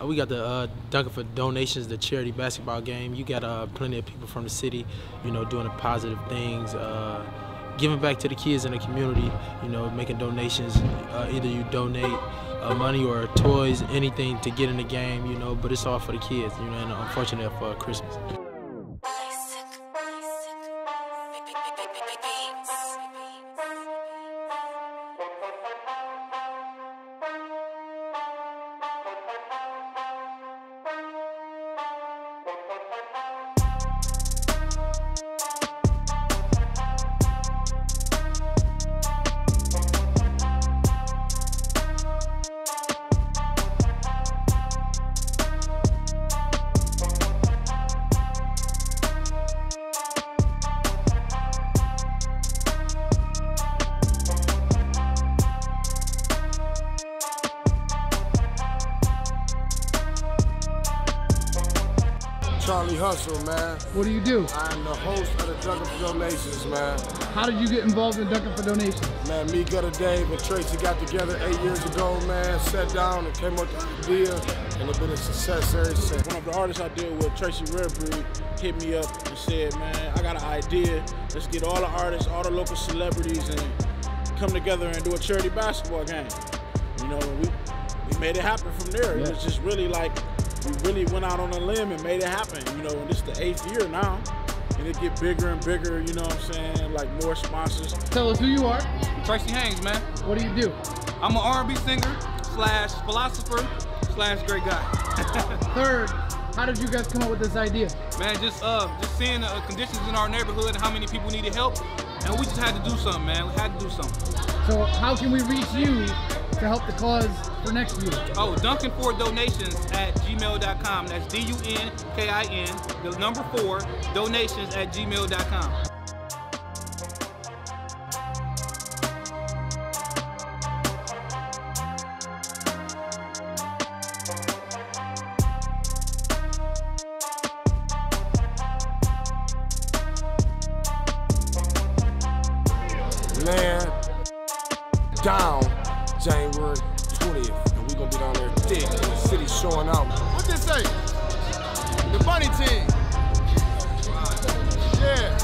We got the Dunkin' for Donations, the charity basketball game. You got plenty of people from the city, doing the positive things, giving back to the kids in the community, making donations. Either you donate money or toys, anything to get in the game, but it's all for the kids, and unfortunately for Christmas. Charlie Hustle, man. What do? I'm the host of the Dunkin' for Donations, man. How did you get involved in Dunkin' for Donations? Man, me, Gutter Dave, and Tracy got together 8 years ago, man. Sat down and came up with the idea, and it's been a success ever since. One of the artists I deal with, Tracy Redbreed, hit me up and said, man, I got an idea. Let's get all the artists, all the local celebrities, and come together and do a charity basketball game. We made it happen from there. Yeah. It was just really like, we really went out on a limb and made it happen, and this is the 8th year now. And it get bigger and bigger, you know what I'm saying, like more sponsors. Tell us who you are. Tracy Haynes, man. What do? I'm an R&B singer / philosopher / great guy. Third, how did you guys come up with this idea? Man, just seeing the conditions in our neighborhood and how many people needed help, and we just had to do something, man. We had to do something. So how can we reach you to help the cause for next year? Oh, Dunkin4Donations@gmail.com. That's DUNKIN, the number 4, donations@gmail.com. Man, down January 20th, and we gonna be down there thick, and the city showing out. What this say? The bunny team. Yeah.